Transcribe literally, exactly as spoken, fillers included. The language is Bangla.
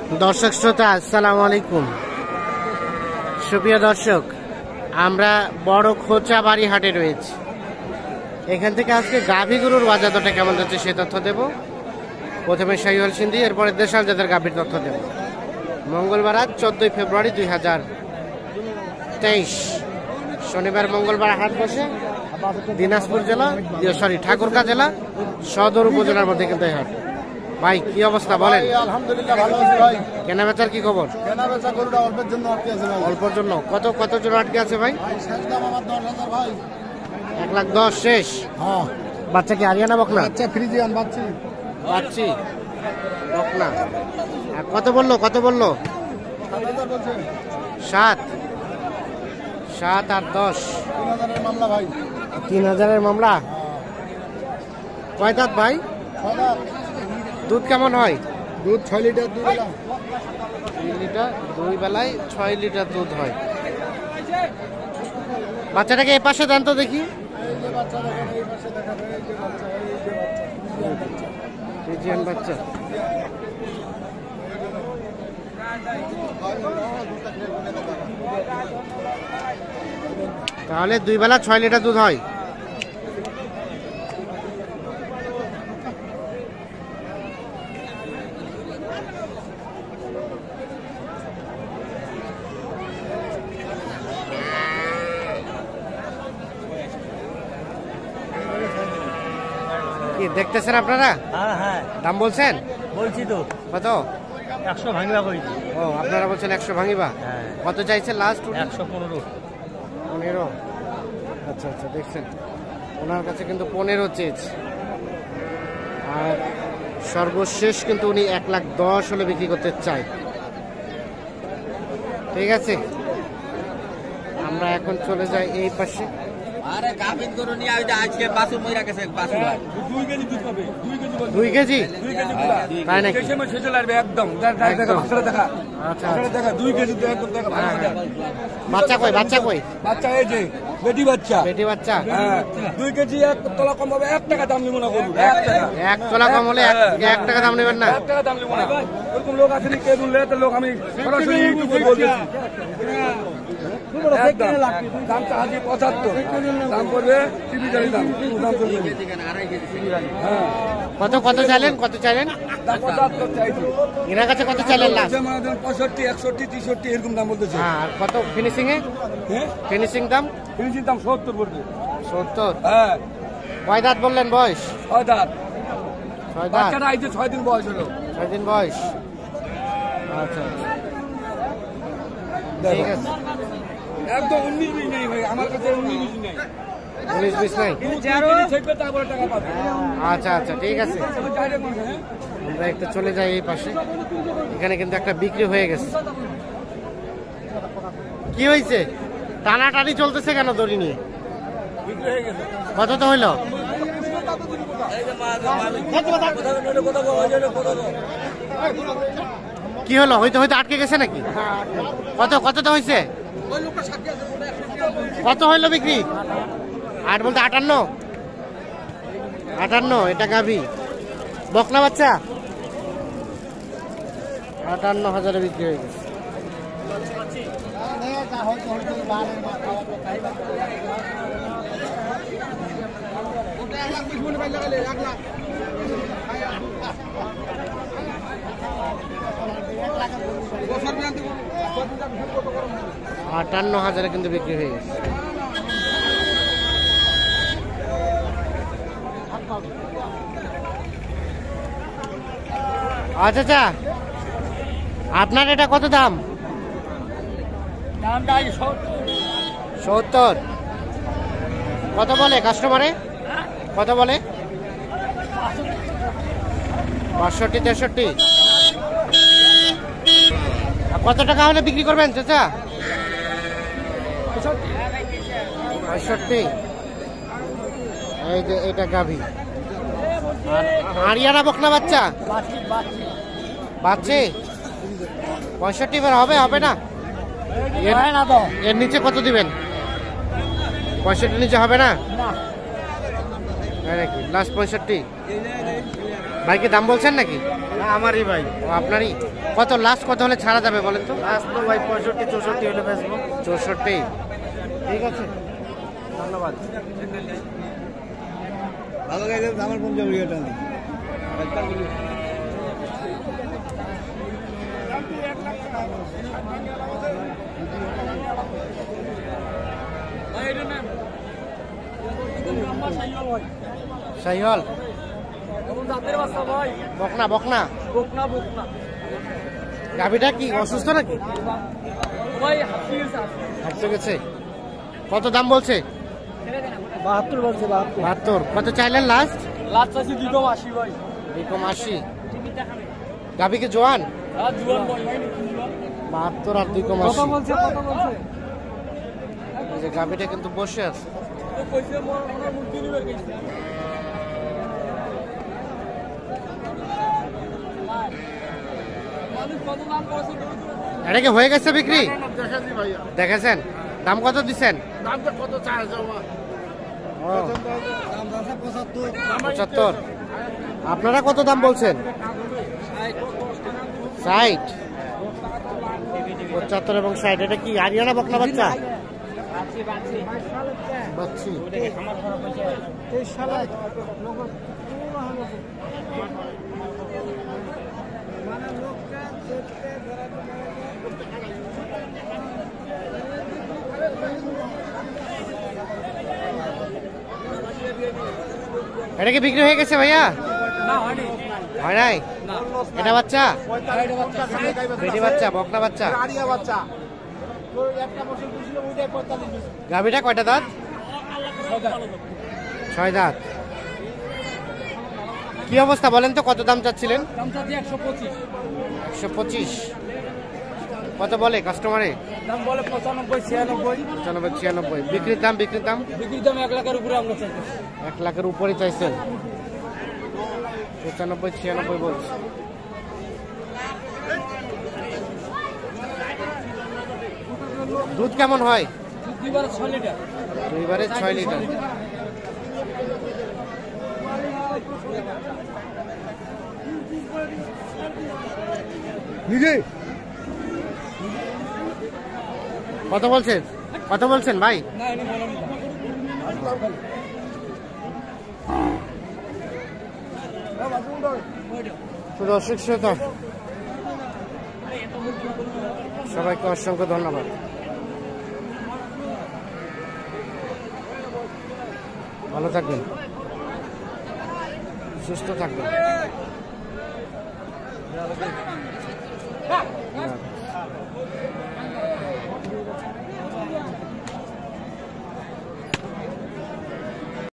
দর্শক শ্রোতা আসসালামু আলাইকুম। সুপ্রিয় দর্শক, আমরা বড় খোঁচাবাড়ি হাটে রয়েছি। এখান থেকে আজকে গাভী গরুর বাজার দরটা কেমন যাচ্ছে সে তথ্য দেব। প্রথমে শাহিওয়াল সিন্ধি, এরপরে দেশাল জাতের গাভীর তথ্য দেব। মঙ্গলবার আজ চোদ্দই ফেব্রুয়ারি দুই হাজার তেইশ, শনিবার মঙ্গলবার হাট বসে দিনাজপুর জেলা সরি ঠাকুরগাঁ জেলা সদর উপজেলার মধ্যে কিন্তু এই হাট। ভাই কি অবস্থা বলেন? আলহামদুলিল্লাহ ভালো আছি ভাই। কেনা বেচার কি খবর? কেনা বেচা গরুটা অল্পের জন্য আটকে আছে ভাই। অল্পর জন্য কত কত জন আটকে আছে ভাই? শেষ দাম আমার দশ হাজার ভাই। এক লাখ দশ শেষ। হ্যাঁ, বাচ্চা কি আরিয়ানা বকনা? আচ্ছা ফ্রিজিয়ান বাচ্চি পাচ্ছি বকনা। আর কত বললো কত বললো? সাত হাজার বলছে। সাত সাত আর দশ তিন হাজারের মামলা ভাই। তিন হাজারের মামলা। কয় দাঁত ভাই? ছয় লাখ। দুধ কেমন হয়? দুধ ছয় লিটার দুধ এলাম। দুই লিটার দুই বেলায় ছয় লিটার দুধ হয়। বাচ্চাটাকে এ পাশে দেন তো দেখি। এই যে বাচ্চা দেখেন, এই পাশে দেখেন, এই যে বাচ্চা, এই যে বাচ্চা, ফ্রিজিয়ান বাচ্চা। তাহলে দুই বেলা ছয় লিটার দুধ হয়। কি দেখতেছেন আপনারা? হ্যাঁ হ্যাঁ দাম বলছেন? বলছি তো কত? একশো ভাঙিবা কইছি। ও আপনারা বলছেন একশো ভাঙিবা। হ্যাঁ কত চাইছে লাস্ট? একশো পনেরো। পনেরো। আচ্ছা আচ্ছা, দেখছেন ওনার কাছে কিন্তু পনেরো চেয়েছে। আর সর্বশেষ কিন্তু উনি এক লাখ দশ হলে বিক্রি করতে চায়। ঠিক আছে, আমরা এখন চলে যাই এই পাশে। আরে গাভিন গরু নিয়ে আইতে আজকে বাছুর মইরা গেছে বাছুর ভাই দুই কেজি দুধ পাবে। দুই কেজি বলছি। দুই কেজি দুই কেজি পুরা। তাই নাকি? সেই সময় শেষে লাগবে একদম। দেখ দেখ দেখা বাচ্চাটা দেখা। আচ্ছা বাচ্চাটা দেখা দুই কেজি তো একদম দেখা ভালো দেখা। বাচ্চা কই বাচ্চা কই? বাচ্চা এই যে বেটি বাচ্চা। বেটি বাচ্চা। হ্যাঁ দুই কেজি এক তোলা কম হবে। এক টাকা দাম নিব না গরু। এক টাকা। এক তোলা কম হলে এক এক টাকা দাম নেবেন না? এক টাকা দাম নিব না। এরকম লোক আছে কে দুলে তো লোক আমি সরাসরি ইউটিউবে বলতেছি। একদম দাম চাহাজি পঁচাত্তর, দাম করবে টিভি জানি দাম দাম করবে। হ্যাঁ কত কত চাইলেন কত চাইলেন? দাম পঁচাত্তর চাইছি। এনার কাছে কত চাইলেন লাস্ট? পঁয়ষট্টি একষট্টি তেষট্টি এরকম দাম বলতেছে। হ্যাঁ, আর কত ফিনিশিং এ? হ্যাঁ ফিনিশিং দাম ফিনিশিং দাম সত্তর পড়বে। সত্তর। হ্যাঁ কয় দাঁত বললেন বয়স? ছয় দাঁত। ছয় দাঁত। বাচ্চাটা আইছে ছয় দিন বয়স হলো। ছয় দিন বয়স। আচ্ছা আচ্ছা, ঠিক আছে। একদম উনিশ বিশ নেই ভাই, আমার কাছে উনিশ বিশ নেই। উনিশ বিশ নাই? ছেড়বে তারপরে টাকা পাবে। আচ্ছা আচ্ছা, ঠিক আছে। আমরা একটু চলে যাই এই পাশে। এখানে কিন্তু একটা বিক্রি হয়ে গেছে। কি হয়েছে? টানাটানি চলতেছে কেন দড়ি নিয়ে? কত তো হইলো? কি হলো? হইতে হইতে আটকে গেছে নাকি? কত কত তো হয়েছে? কত হইলো বিক্রি? আট বলতে আটান্ন। আটান্ন। এটা গাভী বকনা বাচ্চা। আটান্ন হাজারে বিক্রি হয়ে গেছে। আটান্ন হাজারে কিন্তু বিক্রি হয়ে গেছে। আচ্ছা আচ্ছা, আপনার এটা কত দাম? সত্তর। কত বলে কাস্টমারে? কত বলে? বাষট্টি তেষট্টি। কত টাকা হলে বিক্রি করবেন চাচা? পঁয়ষট্টি। এই যে এটা গাভী। আর আরিয়ানা বকনা বাচ্চা বাচ্চে পঁয়ষট্টি বের হবে হবে না? এর নিচে কত দিবেন? পঁয়ষট্টি নিচে হবে না? তাই নাকি? লাস্ট পঁয়ষট্টি। ভাই কি দাম বলছেন নাকি? আমারই ভাই। ও আপনারই। কত লাস্ট কত হলে ছাড়া যাবে বলেন তো? লাস্ট তো ভাই পঁয়ষট্টি চৌষট্টি হলে বেচবো। চৌষট্টি। ঠিক আছে, ধন্যবাদ। ভালো গাইলে আমার পঞ্জাব রিয়াটা নেই। শাহিওয়াল বকনা বকনা গাভিটা কি অসুস্থ নাকি? হাঁটতে গেছে। কত দাম বলছে? বাহাত্তর বলছে। বাহাত্তর। বাহাত্তর। কত চাইলেন লাস্ট? লাস্ট আছে দুই কম আশি ভাই। দুই কম আশি। গাভি কি জোয়ান? বাহাত্তর আর দুই কম আশি। কত বলছে? কত বলছে? এই যে গাভিটা কিন্তু বসে আছে। এটা কি হয়ে গেছে বিক্রি? দেখেছেন দাম কত দিচ্ছেন? পঁচাত্তর। আপনারা কত দাম বলছেন? ষাট। পঁচাত্তর এবং ষাট। এটা কি আরিয়ানা বকনা বাচ্চা? বাচ্চি। এটা কি বিক্রি হয়ে গেছে ভাইয়া? হয় নাই। এটা বাচ্চা? বেটি বাচ্চা, বকনা বাচ্চা। গাভিটা কয়টা দাঁত? ছয় দাঁত। কি অবস্থা বলেন তো, কত দাম চাচ্ছিলেন? একশো পঁচিশ। কত বলে কাস্টমারে? দাম বলে পঁচানব্বই ছিয়ানব্বই। পঁচানব্বই ছিয়ানব্বই। বিক্রির দাম? বিক্রির দাম বিক্রির দাম এক লাখের উপরে আমরা চাই। এক লাখের উপরে চাইছেন। পঁচানব্বই ছিয়ানব্বই বলছে। দুধ কেমন হয়? দুইবারে ছয় লিটার। দুইবারে ছয় লিটার। নিজে কত বলছেন? কত বলছেন ভাই? না এনে বলেন তো দর্শক শ্রোতা সবাইকে অসংখ্য ধন্যবাদ। ভালো থাকবেন, সুস্থ থাকবেন।